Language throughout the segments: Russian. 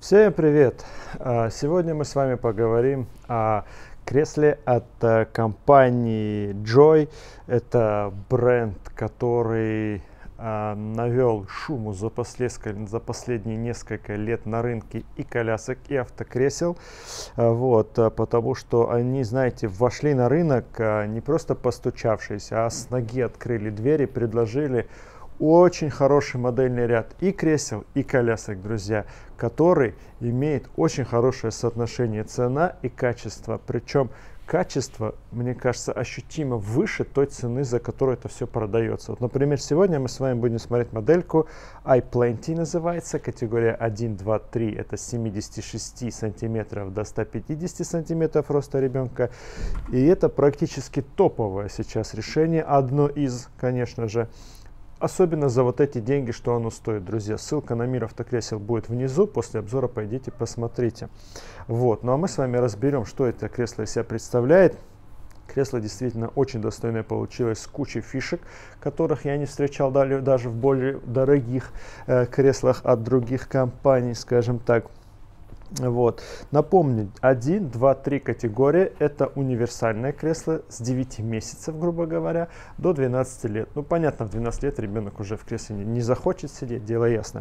Всем привет! Сегодня мы с вами поговорим о кресле от компании Joy. Это бренд, который навел шуму за последние несколько лет на рынке и колясок, и автокресел. Потому что они, знаете, вошли на рынок не просто постучавшись, а с ноги открыли двери, предложили очень хороший модельный ряд и кресел, и колясок, друзья, который имеет очень хорошее соотношение цена и качество. Причем качество, мне кажется, ощутимо выше той цены, за которую это все продается. Вот, например, сегодня мы с вами будем смотреть модельку iPlenty, называется, категория 1, 2, 3, это с 76 сантиметров до 150 сантиметров роста ребенка. И это практически топовое сейчас решение, одно из, конечно же. Особенно за вот эти деньги, что оно стоит, друзья. Ссылка на Мир автокресел будет внизу. После обзора пойдите посмотрите. Ну а мы с вами разберем, что это кресло из себя представляет. Кресло действительно очень достойное получилось, с кучей фишек, которых я не встречал даже в более дорогих креслах от других компаний, скажем так. Напомню, 1, 2, 3 категория – это универсальное кресло с 9 месяцев, грубо говоря, до 12 лет. Ну, понятно, в 12 лет ребенок уже в кресле не захочет сидеть, дело ясно.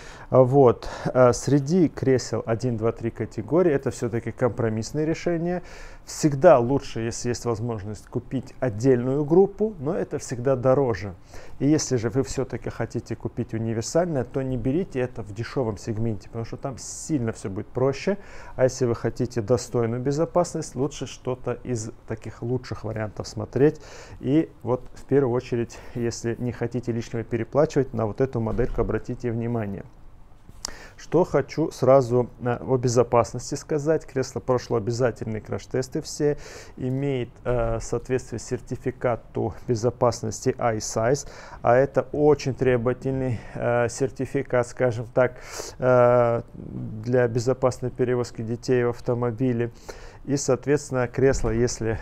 Среди кресел 1, 2, 3 категории это все-таки компромиссные решения. Всегда лучше, если есть возможность, купить отдельную группу, но это всегда дороже. И если же вы все-таки хотите купить универсальное, то не берите это в дешевом сегменте, потому что там сильно все будет проще. А если вы хотите достойную безопасность, лучше что-то из таких лучших вариантов смотреть. И вот в первую очередь, если не хотите лишнего переплачивать, на вот эту модельку обратите внимание. Что хочу сразу о безопасности сказать. Кресло прошло обязательные краш-тесты все. Имеет соответствие сертификату безопасности iSize. А это очень требовательный сертификат, скажем так, для безопасной перевозки детей в автомобиле. И, соответственно, кресло, если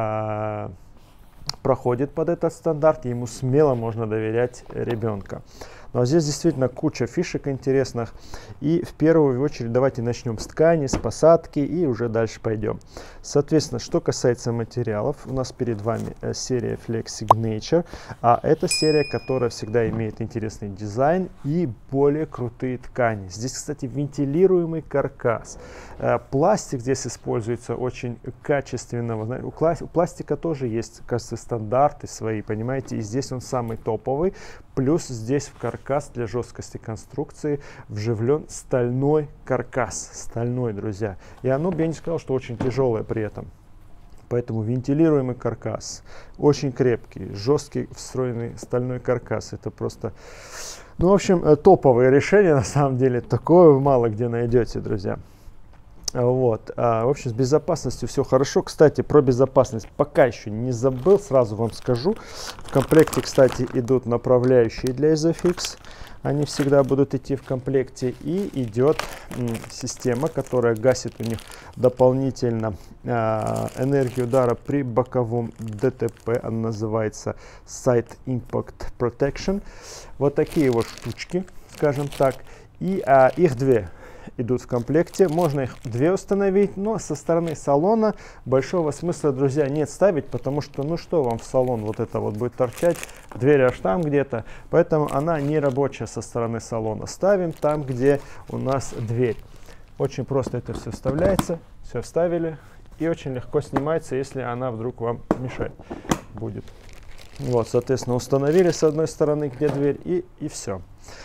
проходит под этот стандарт, ему смело можно доверять ребенка. Но здесь действительно куча фишек интересных. И в первую очередь давайте начнем с ткани, с посадки и уже дальше пойдем. Соответственно, что касается материалов, у нас перед вами серия Flex Signature. А это серия, которая всегда имеет интересный дизайн и более крутые ткани. Здесь, кстати, вентилируемый каркас. Пластик здесь используется очень качественного. У пластика тоже есть, кажется, стандарты свои, понимаете. И здесь он самый топовый. Плюс здесь в каркас для жесткости конструкции вживлен стальной каркас. Стальной, друзья. И оно, я не сказал, что очень тяжелое при этом. Поэтому вентилируемый каркас. Очень крепкий, жесткий, встроенный стальной каркас. Это просто, ну, в общем, топовое решение на самом деле. Такое вы мало где найдете, друзья. В общем, с безопасностью все хорошо. Кстати, про безопасность пока еще не забыл, сразу вам скажу. В комплекте, кстати, идут направляющие для Isofix. Они всегда будут идти в комплекте. И идет система, которая гасит у них дополнительно энергию удара при боковом ДТП. Она называется Side Impact Protection. Вот такие вот штучки, скажем так. И их две идут в комплекте. Можно их две установить, но со стороны салона большого смысла, друзья, нет ставить, потому что, ну что вам в салон вот это вот будет торчать, дверь аж там где-то, поэтому она не рабочая со стороны салона. Ставим там, где у нас дверь. Очень просто это все вставляется, все вставили, и очень легко снимается, если она вдруг вам мешать будет. Соответственно, установили с одной стороны, где дверь, и все.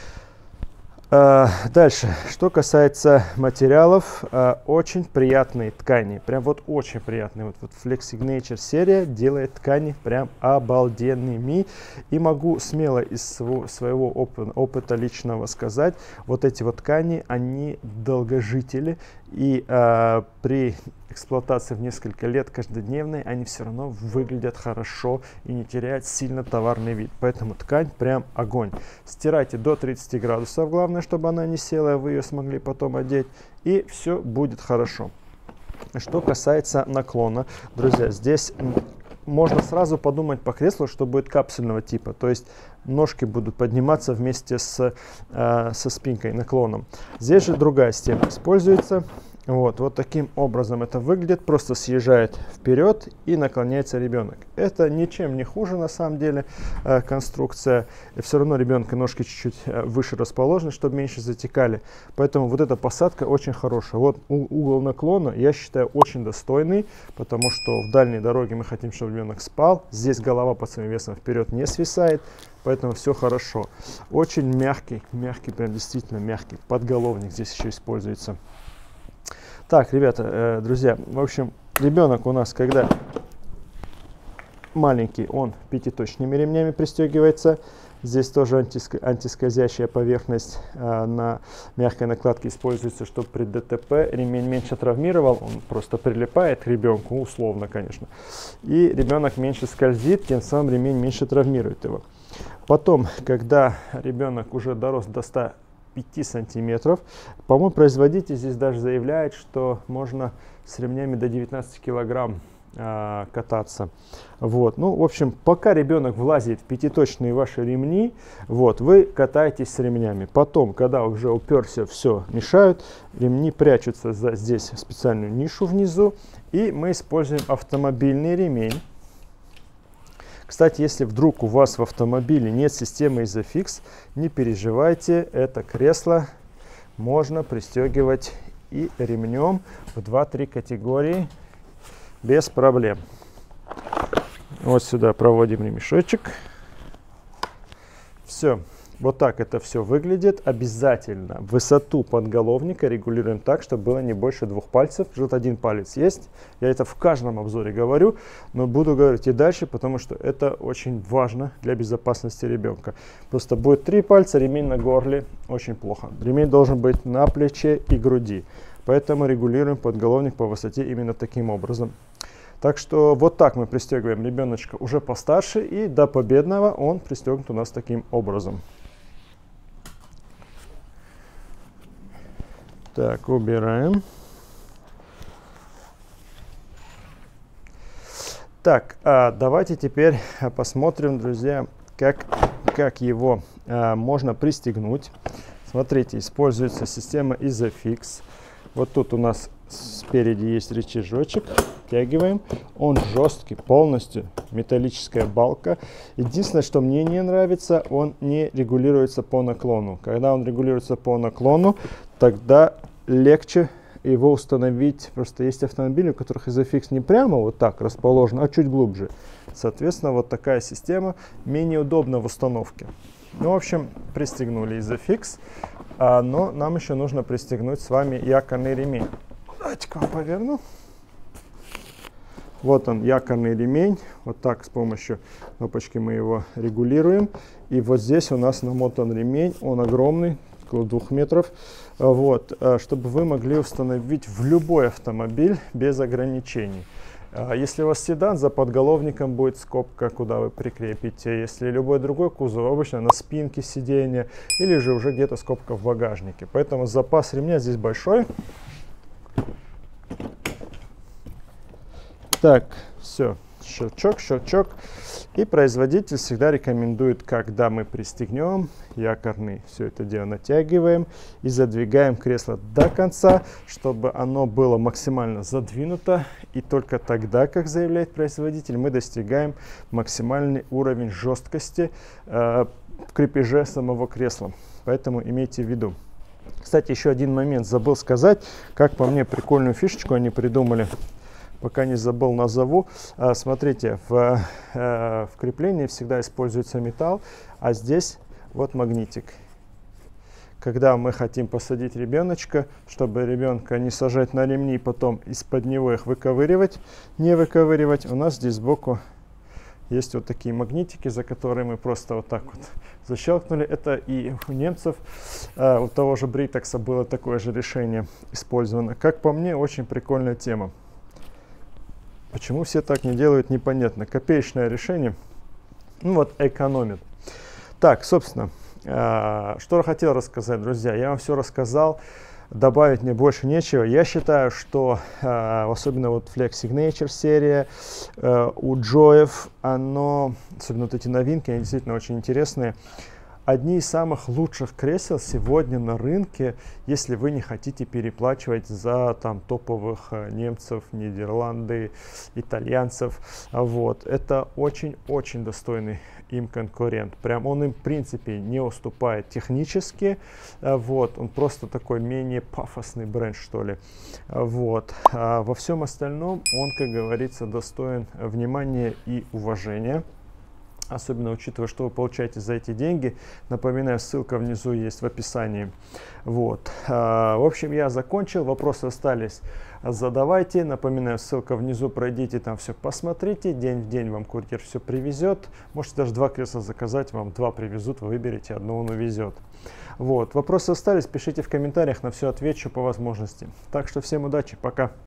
Дальше, что касается материалов, очень приятные ткани, прям вот очень приятные. Вот Flex Signature серия делает ткани прям обалденными. И могу смело из своего опыта личного сказать, вот эти вот ткани, они долгожители. И при эксплуатации в несколько лет каждодневной они все равно выглядят хорошо и не теряют сильно товарный вид. Поэтому ткань прям огонь. Стирайте до 30 градусов, главное, чтобы она не села, вы ее смогли потом одеть, и все будет хорошо. Что касается наклона, друзья, здесь можно сразу подумать по креслу, что будет капсульного типа, то есть ножки будут подниматься вместе со спинкой, наклоном. Здесь же другая система используется. Вот таким образом это выглядит. Просто съезжает вперед и наклоняется ребенок. Это ничем не хуже на самом деле конструкция. И все равно ребенка ножки чуть-чуть выше расположены, чтобы меньше затекали. Поэтому вот эта посадка очень хорошая. Вот угол наклона, я считаю, очень достойный, потому что в дальней дороге мы хотим, чтобы ребенок спал. Здесь голова под своим весом вперед не свисает. Поэтому все хорошо. Очень мягкий, прям действительно мягкий подголовник здесь еще используется. Так, ребята, друзья, в общем, ребенок у нас, когда маленький, он пятиточными ремнями пристегивается. Здесь тоже антискользящая поверхность на мягкой накладке используется, чтобы при ДТП ремень меньше травмировал. Он просто прилипает к ребенку, условно, конечно. И ребенок меньше скользит, тем самым ремень меньше травмирует его. Потом, когда ребенок уже дорос до 105 сантиметров, по-моему, производитель здесь даже заявляет, что можно с ремнями до 19 килограмм кататься. Вот. Ну, в общем, пока ребенок влазит в пятиточные ваши ремни, вы катаетесь с ремнями. Потом, когда уже уперся, все мешают, ремни прячутся здесь в специальную нишу внизу, и мы используем автомобильный ремень. Кстати, если вдруг у вас в автомобиле нет системы Isofix, не переживайте, это кресло можно пристегивать и ремнем в 2-3 категории без проблем. Вот сюда проводим ремешочек. Все. Вот так это все выглядит. Обязательно высоту подголовника регулируем так, чтобы было не больше 2 пальцев. Вот 1 палец есть. Я это в каждом обзоре говорю, но буду говорить и дальше, потому что это очень важно для безопасности ребенка. Просто будет 3 пальца, ремень на горле, очень плохо. Ремень должен быть на плече и груди. Поэтому регулируем подголовник по высоте именно таким образом. Так что вот так мы пристегиваем ребеночка уже постарше, и до победного он пристегнут у нас таким образом. Так, убираем. Так, давайте теперь посмотрим, друзья, как его можно пристегнуть. Смотрите, используется система Isofix. Вот тут у нас спереди есть рычажочек. Втягиваем. Он жесткий, полностью металлическая балка. Единственное, что мне не нравится, он не регулируется по наклону. Когда он регулируется по наклону, тогда легче его установить. Просто есть автомобили, у которых Isofix не прямо вот так расположен, а чуть глубже. Соответственно, вот такая система менее удобна в установке. Ну, в общем, пристегнули Isofix, но нам еще нужно пристегнуть с вами якорный ремень. Давайте-ка вам поверну. Вот он, якорный ремень. Вот так с помощью кнопочки мы его регулируем. И вот здесь у нас намотан ремень. Он огромный, около 2 метров. Вот, чтобы вы могли установить в любой автомобиль без ограничений. Если у вас седан, за подголовником будет скобка, куда вы прикрепите. Если любой другой кузов, обычно на спинке сиденья, или же уже где-то скобка в багажнике. Поэтому запас ремня здесь большой. Так, все, щелчок. И производитель всегда рекомендует, когда мы пристегнем якорный, все это дело натягиваем и задвигаем кресло до конца, чтобы оно было максимально задвинуто. И только тогда, как заявляет производитель, мы достигаем максимальный уровень жесткости в крепеже самого кресла. Поэтому имейте в виду. Кстати, еще один момент забыл сказать, как по мне прикольную фишечку они придумали. Пока не забыл, назову. Смотрите, в креплении всегда используется металл, а здесь вот магнитик. Когда мы хотим посадить ребеночка, чтобы ребенка не сажать на ремни, потом из-под него их выковыривать, не выковыривать, у нас здесь сбоку есть вот такие магнитики, за которые мы просто вот так вот защелкнули. Это и у немцев, у того же Бритекса было такое же решение использовано. Как по мне, очень прикольная тема. Почему все так не делают, непонятно. Копеечное решение, ну вот, экономит. Так, собственно, что я хотел рассказать, друзья. Я вам все рассказал. Добавить мне больше нечего. Я считаю, что особенно вот Flex Signature серия у Joyов, особенно вот эти новинки, они действительно очень интересные. Одни из самых лучших кресел сегодня на рынке, если вы не хотите переплачивать за там топовых немцев, Нидерланды, итальянцев. Вот. Это очень-очень достойный им конкурент. Прям он им в принципе не уступает технически. Вот. Он просто такой менее пафосный бренд, что ли. Вот. А во всем остальном он, как говорится, достоин внимания и уважения. Особенно учитывая, что вы получаете за эти деньги. Напоминаю, ссылка внизу есть в описании. Вот. В общем, я закончил. Вопросы остались, задавайте. Напоминаю, ссылка внизу, пройдите там все, посмотрите. День в день вам курьер все привезет. Можете даже 2 кресла заказать, вам 2 привезут, вы выберете, одно он увезет. Вот. Вопросы остались, пишите в комментариях, на все отвечу по возможности. Так что всем удачи, пока.